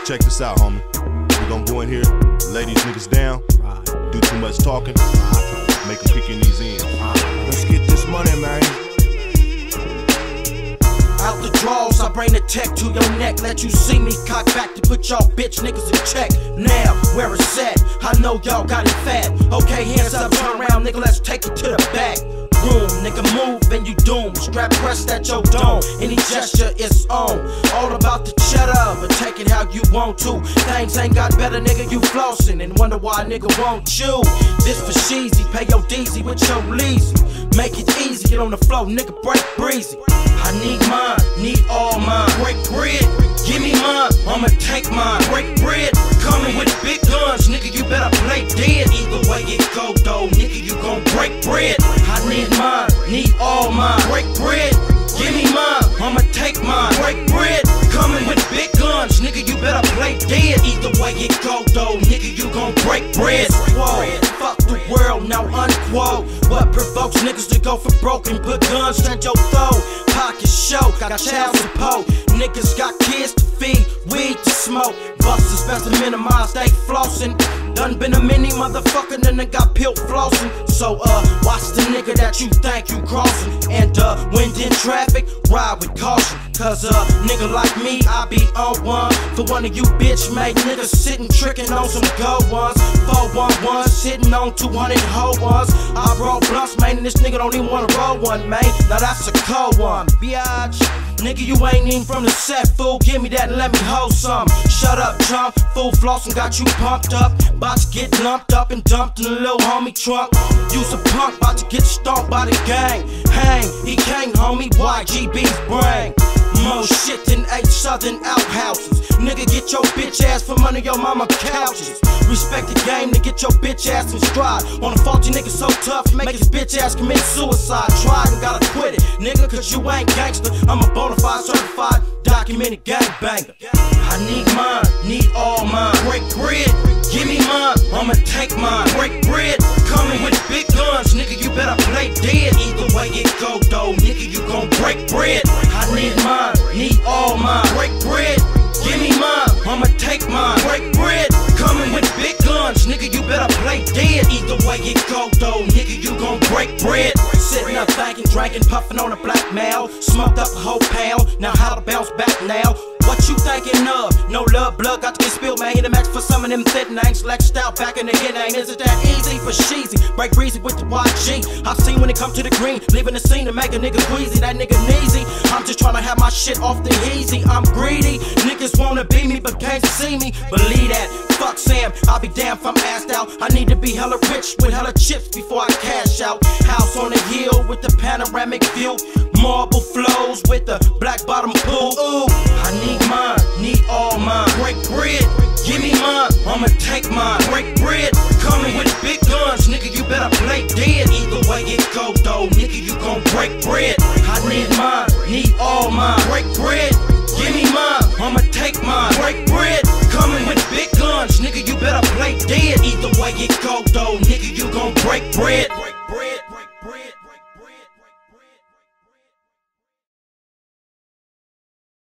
Check this out, homie. We gon' go in here, lay these niggas down, do too much talking, make them kick in these ends. Let's get this money, man. Out the draws, I bring the tech to your neck. Let you see me cock back to put y'all bitch niggas in check. Now, where it's at, I know y'all got it fat. Okay, hands up, turn around, nigga, let's take it to the back room. Nigga, move and you doom. Strap pressed at your dome. Any gesture is on. All about the cheddar, but take it how you want to. Things ain't got better, nigga, you flossing and wonder why a nigga won't you. This for sheezy, pay your DZ with your leasy. Make it easy, get on the floor, nigga, break breezy. I need mine, need all mine. Break bread, give me mine, I'ma take mine. Break bread, coming with big guns, nigga, you better play dead. Either way it go though, nigga, you gon' break bread. I need mine, need all mine. Break bread, give me mine, I'ma take mine. Break bread, coming with big guns, nigga, you better play dead. Either way it go though, nigga, you gon' break bread. Whoa, fuck the world, now unquote. What provokes niggas to go for broke and put guns at your throat? Pocket show, got child support. Niggas got kids to feed, weed to smoke. Busters best to minimize, they flossing. Done been a mini motherfucker, then they got peeled flossing. So watch the nigga that you think you crossing. And when in traffic, ride with caution. Cause nigga like me, I be on one. For one of you bitch made niggas sitting tricking on some gold ones. 411 sitting on 200 hoe ones. I brought blunts, man, and this nigga don't even wanna roll one, man. Now that's a cold one, biatch. Nigga, you ain't even from the set, fool. Give me that and let me hold some. Shut up, chump. Full flossing got you pumped up. Bout to get lumped up and dumped in the little homie trunk. You's a punk, bout to get stomped by the gang. Hang, he can't, homie. YGB's brain. More shit than 8 southern outhouses. Nigga, get your bitch ass from under your mama couches. Respect the game to get your bitch ass in stride. On a faulty nigga so tough, make his bitch ass commit suicide. Tried and gotta quit it, nigga, cause you ain't gangster. I'm a bona fide certified documented gangbanger. I need mine, need all mine. Break bread, give me mine, I'ma take mine. Break bread, coming with big guns, nigga, you better play dead. Either way it go though, nigga, you gon' break bread. I need mine, need all mine. Break bread, give me mine, I'ma take mine. Break bread, coming with big guns, nigga, you better play dead. Either way it go though, nigga, you gon' break bread. Sitting up thinking, drinking, puffing on a black mail. Smoked up a whole pound, now how to bounce back now? What you thinking of? No love, blood got to get spilled, man. Hit a match for some of them thin names. Flexed out back in the hit, ain't is it that easy for sheezy? Break breezy with the YG. I seen when it come to the green, leaving the scene to make a nigga queasy. That nigga neezy. I'm just trying to have my shit off the easy. I'm greedy. Niggas wanna be me but can't see me. Believe that. Fuck Sam, I'll be damned if I'm assed out. I need to be hella rich with hella chips before I cash out. House on the hill with the panoramic view. Marble flows with the black bottom pool. Ooh, I need mine, need all mine. Break bread, give me mine, I'ma take mine. Break bread, coming with big guns, nigga, you better play dead. Either way it go though, nigga, you gon' break bread. I need mine, need all mine. Break bread, give me mine, I'ma take mine. Break bread, coming with big guns, nigga, you better play dead. Either way it go though, nigga, you gon' break bread.